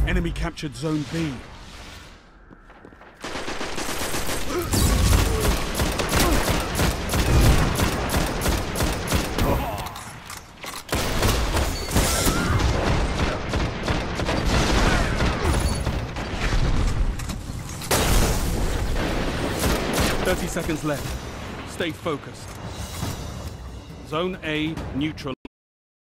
Enemy captured Zone B. "30 seconds left. Stay focused. Zone A neutral.